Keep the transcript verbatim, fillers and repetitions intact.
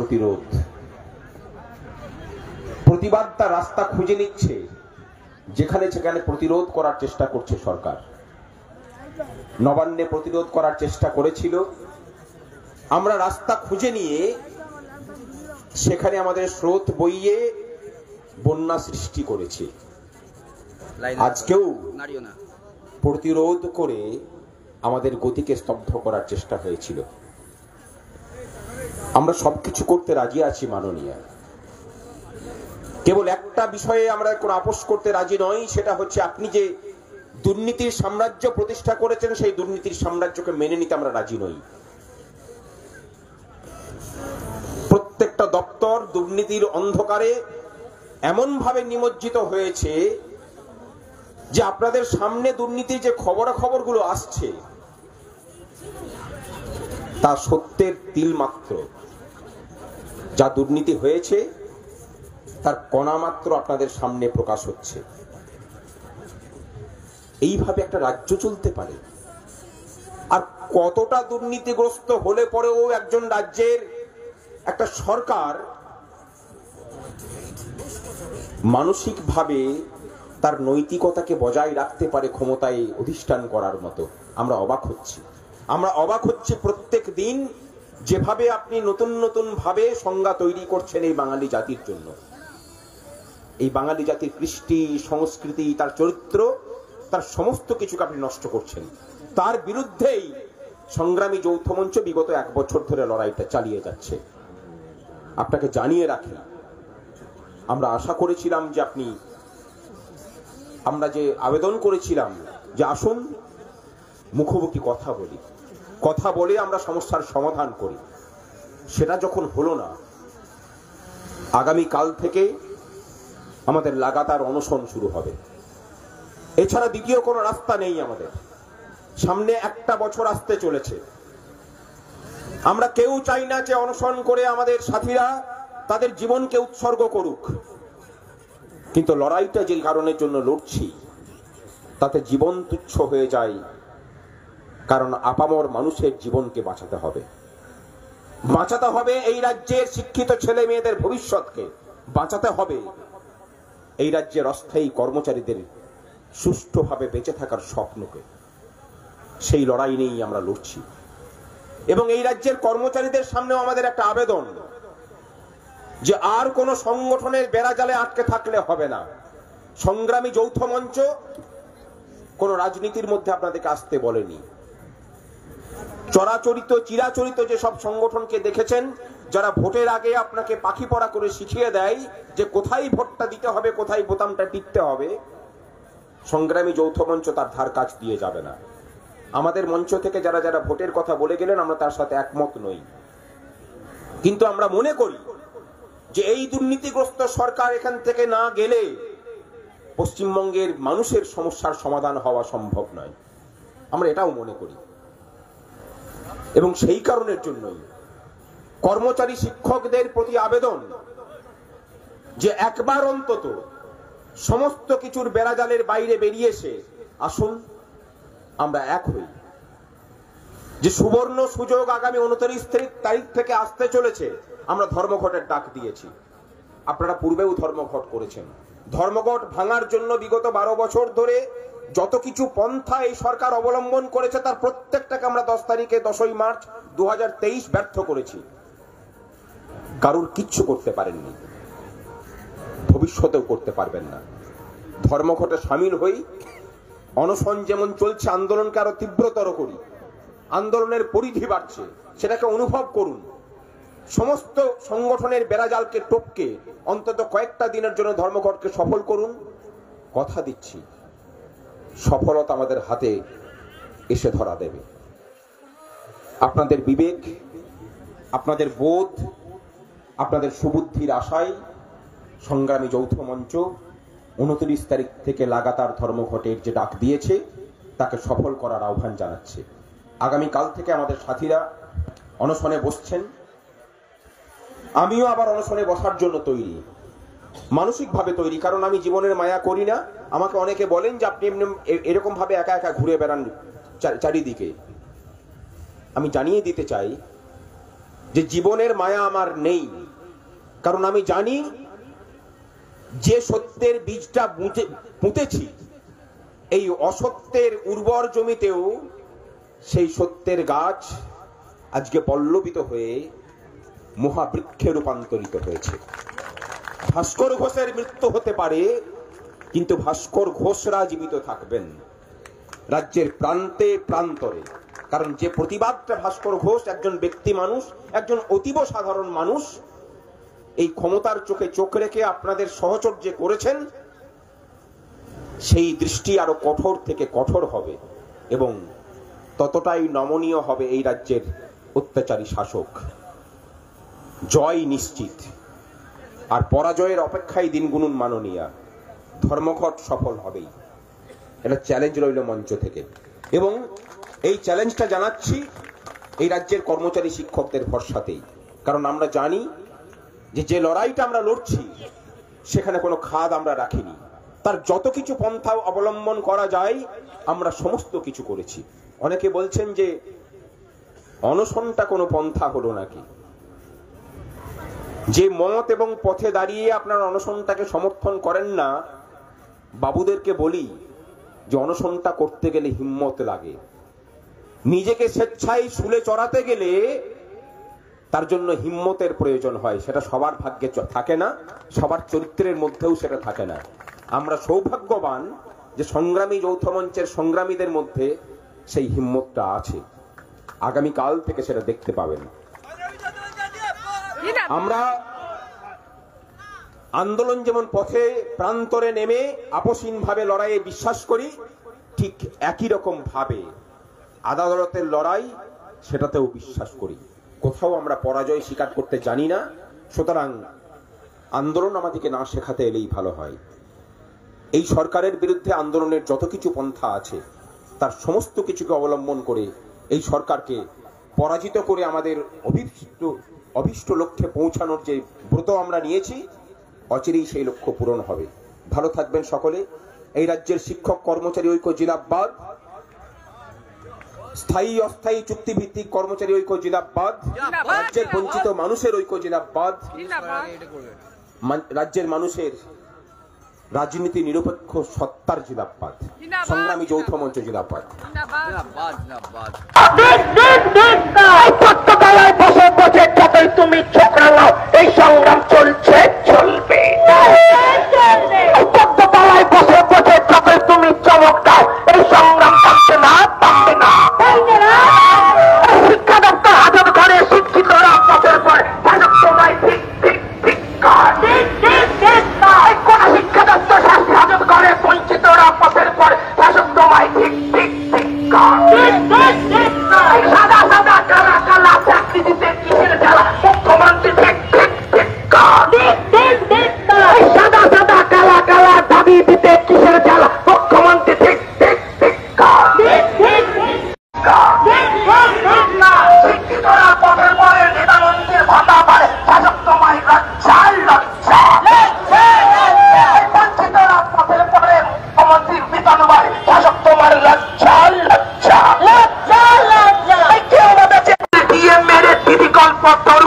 প্রতিরোধ, প্রতিবাদ তার রাস্তা খুঁজে নিচ্ছে, যেখানে সেখানে প্রতিরোধ করার চেষ্টা করছে সরকার। নবান্নে প্রতিরোধ করার চেষ্টা করেছিল, আমরা রাস্তা খুঁজে নিয়ে সেখানে আমাদের স্রোত বইয়ে বন্যা সৃষ্টি করেছি। আজকেও প্রতিরোধ করে আমাদের গতিকে স্তব্ধ করার চেষ্টা হয়েছিল। আমরা সবকিছু করতে রাজি আছি মাননীয়, কেবল একটা বিষয়ে আমরা কোনো আপোষ করতে রাজি নই, সেটা হচ্ছে আপনি যে দুর্নীতির সাম্রাজ্য প্রতিষ্ঠা করেছেন সেই দুর্নীতির সাম্রাজ্যকে মেনে নিতে আমরা রাজি নই। প্রত্যেকটা দপ্তর দুর্নীতির অন্ধকারে এমন ভাবে নিমজ্জিত হয়েছে যে আপনাদের সামনে দুর্নীতির যে খবরাখবরগুলো আসছে তা সত্যের তিল মাত্র। যা দুর্নীতি হয়েছে তার কণা মাত্র আপনাদের সামনে প্রকাশ হচ্ছে। এইভাবে একটা রাজ্য চলতে পারে? আর কতটা দুর্নীতিগ্রস্ত হলে পরেও একজন রাজ্যের একটা সরকার মানসিকভাবে তার নৈতিকতাকে বজায় রাখতে পারে ক্ষমতায় অধিষ্ঠান করার মতো? আমরা অবাক হচ্ছি। আমরা অবাক হচ্ছি প্রত্যেক দিন যেভাবে আপনি নতুন নতুন ভাবে সংজ্ঞা তৈরি করছেন এই বাঙালি জাতির জন্য। এই বাঙালি জাতির কৃষ্টি, সংস্কৃতি, তার চরিত্র, তার সমস্ত কিছুকে আপনি নষ্ট করছেন। তার বিরুদ্ধেই সংগ্রামী যৌথ মঞ্চ বিগত এক বছর ধরে লড়াইটা চালিয়ে যাচ্ছে। আপনাকে জানিয়ে রাখি, আমরা আশা করেছিলাম যে আপনি, আমরা যে আবেদন করেছিলাম যে আসুন মুখোমুখি কথা বলি, কথা বলে আমরা সমস্যার সমাধান করি, সেটা যখন হলো না, আগামী কাল থেকে আমাদের লাগাতার অনশন শুরু হবে। এছাড়া দ্বিতীয় কোনো রাস্তা নেই আমাদের। সামনে একটা বছর আসতে চলেছে। আমরা কেউ চাই না যে অনশন করে আমাদের সাথীরা তাদের জীবনকে উৎসর্গ করুক, কিন্তু লড়াইটা যে কারণের জন্য লড়ছি তাতে জীবন তুচ্ছ হয়ে যায়। কারণ আপামর মানুষের জীবনকে বাঁচাতে হবে, বাঁচাতে হবে এই রাজ্যের শিক্ষিত ছেলে মেয়েদের ভবিষ্যৎকে, বাঁচাতে হবে এই রাজ্যের অস্থায়ী কর্মচারীদের সুষ্ঠুভাবে বেঁচে থাকার স্বপ্নকে। সেই লড়াই নিয়েই আমরা লড়ছি। এবং এই রাজ্যের কর্মচারীদের সামনেও আমাদের একটা আবেদন যে আর কোন সংগঠনের বেড়াজালে আটকে থাকলে হবে না। সংগ্রামী যৌথ মঞ্চ কোন রাজনীতির মধ্যে আপনাদেরকে আসতে বলেনি। চরাচরিত চিরাচরিত যে সব সংগঠনকে দেখেছেন, যারা ভোটের আগে আপনাকে পাখি পড়া করে শিখিয়ে দেয় যে কোথায় ভোটটা দিতে হবে, কোথায় বোতামটা টিপতে হবে, সংগ্রামী যৌথ মঞ্চ তার ধার কাছ দিয়ে যাবে না। আমাদের মঞ্চ থেকে যারা যারা ভোটের কথা বলে গেলেন আমরা তার সাথে একমত নই, কিন্তু আমরা মনে করি যে এই দুর্নীতিগ্রস্ত সরকার এখান থেকে না গেলে পশ্চিমবঙ্গের মানুষের সমস্যার সমাধান হওয়া সম্ভব নয়। আমরা এটাও মনে করি এবং সেই কারণের জন্যই কর্মচারী শিক্ষকদের প্রতি আবেদন যে একবার অন্তত সমস্ত কিছুর বেড়াজালের বাইরে বেরিয়ে এসে আসুন আমরা এক হই। যে সুবর্ণ সুযোগ আগামী উনত্রিশ তারিখ থেকে আসতে চলেছে, আমরা ধর্মঘটের ডাক দিয়েছি। আপনারা পূর্বেও ধর্মঘট করেছেন। ধর্মঘট ভাঙার জন্য বিগত বারো বছর ধরে যত কিছু পন্থা এই সরকার অবলম্বন করেছে তার প্রত্যেকটাকে আমরা দশ তারিখে দশই মার্চ দু হাজার তেইশ ব্যর্থ করেছি। কারুর কিচ্ছু করতে পারেননি, ভবিষ্যতেও করতে পারবেন না। ধর্মঘটে সামিল হই, অনশন যেমন চলছে আন্দোলনকে আরো তীব্রতর করি। আন্দোলনের পরিধি বাড়ছে, সেটাকে অনুভব করুন। সমস্ত সংগঠনের বেড়াজালকে টপকে অন্তত কয়েকটা দিনের জন্য ধর্মঘটকে সফল করুন। কথা দিচ্ছি সফলতা আমাদের হাতে এসে ধরা দেবে। আপনাদের বিবেক, আপনাদের বোধ, আপনাদের সুবুদ্ধির আশায় সংগ্রামী যৌথ মঞ্চ উনত্রিশ তারিখ থেকে লাগাতার ধর্মঘটের যে ডাক দিয়েছে তাকে সফল করার আহ্বান জানাচ্ছে। আগামীকাল থেকে আমাদের সাথীরা অনশনে বসছেন, আমিও আবার অনশনে বসার জন্য তৈরি, মানসিকভাবে তৈরি। কারণ আমি জীবনের মায়া করি না। আমাকে অনেকে বলেন যে আপনি এমনি এরকম ভাবে একা একা ঘুরে বেড়ান চারিদিকে। আমি জানিয়ে দিতে চাই যে জীবনের মায়া আমার নেই, কারণ আমি জানি যে সত্যের বীজটা পুঁতেছি এই অসত্যের উর্বর জমিতেও সেই সত্যের গাছ আজকে পল্লবিত হয়ে মহাবৃক্ষে রূপান্তরিত হয়েছে। ভাস্কর ঘোষের মৃত্যু হতে পারে, কিন্তু ভাস্কর ঘোষরা জীবিত থাকবেন রাজ্যের প্রান্তে প্রান্তরে। কারণ যে প্রতিবাদটা ভাস্কর ঘোষ একজন ব্যক্তি মানুষ, একজন অতীব সাধারণ মানুষ, এই ক্ষমতার চোখে চোখ রেখে আপনাদের সহচর্যে করেছেন, সেই দৃষ্টি আরো কঠোর থেকে কঠোর হবে এবং ততটাই নমনীয় হবে এই রাজ্যের অত্যাচারী শাসক। জয় নিশ্চিত, আর পরাজয়ের অপেক্ষায় দিন গুনুন মাননীয়া। ধর্মঘট সফল হবেই, এটা চ্যালেঞ্জ রইল মঞ্চ থেকে। এবং এই চ্যালেঞ্জটা জানাচ্ছি এই রাজ্যের কর্মচারী শিক্ষকদের ভরসাতেই, কারণ আমরা জানি যে যে লড়াইটা আমরা লড়ছি সেখানে কোনো খাদ আমরা রাখিনি। তার যত কিছু পন্থা অবলম্বন করা যায় আমরা সমস্ত কিছু করেছি। অনেকে বলছেন যে অনশনটা কোনো পন্থা হলো নাকি। যে মত এবং পথে দাঁড়িয়ে আপনার অনশনটাকে সমর্থন করেন না, বাবুদেরকে বলি যে অনশনটা করতে গেলে হিম্মত লাগে। নিজেকে স্বেচ্ছায় শুলে চড়াতে গেলে তার জন্য হিম্মতের প্রয়োজন হয়। সেটা সবার ভাগ্যে থাকে না, সবার চরিত্রের মধ্যেও সেটা থাকে না। আমরা সৌভাগ্যবান যে সংগ্রামী যৌথ মঞ্চের সংগ্রামীদের মধ্যে সেই হিম্মতটা আছে। আগামীকাল থেকে সেটা দেখতে পাবেন। আমরা আন্দোলন যেমন পথে প্রান্তরে নেমে আপসহীন ভাবে লড়াইয়ে বিশ্বাস করি, ঠিক একই রকম ভাবে আদালতের লড়াই সেটাতেও বিশ্বাস করি। কোথাও আমরা পরাজয় স্বীকার করতে জানি না। সুতরাং আন্দোলন আমাদেরকে না শেখাতে এলেই ভালো হয়। এই সরকারের বিরুদ্ধে আন্দোলনের যত কিছু পন্থা আছে তার সমস্ত কিছুকে অবলম্বন করে এই সরকারকে পরাজিত করে আমাদের অভিষ্ট অভিষ্ট লক্ষ্যে পৌঁছানোর যে ব্রত আমরা নিয়েছি, অচিরেই সেই লক্ষ্য পূরণ হবে। ভালো থাকবেন সকলে। এই রাজ্যের শিক্ষক কর্মচারী ঐক্য জিন্দাবাদ, স্থায়ী অস্থায়ী চুক্তিভিত্তিক কর্মচারী ঐক্য জিন্দাবাদ, রাজ্যের বঞ্চিত মানুষের ঐক্য জিন্দাবাদ, রাজ্যের মানুষের রাজনীতি নিরপেক্ষ সত্তার জিন্দাবাদ, সংগ্রামী যৌথ মঞ্চ জিন্দাবাদ। তুমি ছোকরাও, এই সংগ্রাম চলছে, চলবে। পদ্মতলায় বসে বসে যতই তুমি চমক দাও, এই সংগ্রাম থাকবে না, থাকবে না। শিক্ষা দপ্তর হাজত ঘরে শিক্ষিতরা পথের পর শাসক তোমায় ঠিক ঠিক ঠিক কোন শিক্ষা দপ্তর শাস্তি হাজত ঘরে বঞ্চিতরা পথের পর শাসক তোমায় ঠিক ঠিক ঠিক সাদা সাদা কালা কালা চাকরি দিতে কিসের জ্বালা, মুখ্যমন্ত্রী ঠিক ঠিক ঠিক সাদা সাদা কালা কালা দাবি দিতে কিসের জ্বালা, মুখ্যমন্ত্রী ঠিক ঠিক ঠিক শিক্ষিতরা পথের পরে নেতা মন্ত্রীর ভাতা পারে শাসক তোমায় লজ্জায় লজ্জা, বঞ্চিতরা পথের পরে মুখ্যমন্ত্রীর বেতন বাড়ে শাসক তোমার লজ্জায় লজ্জা। কেউ আমাদের দিয়ে মেরে দিদি গল্প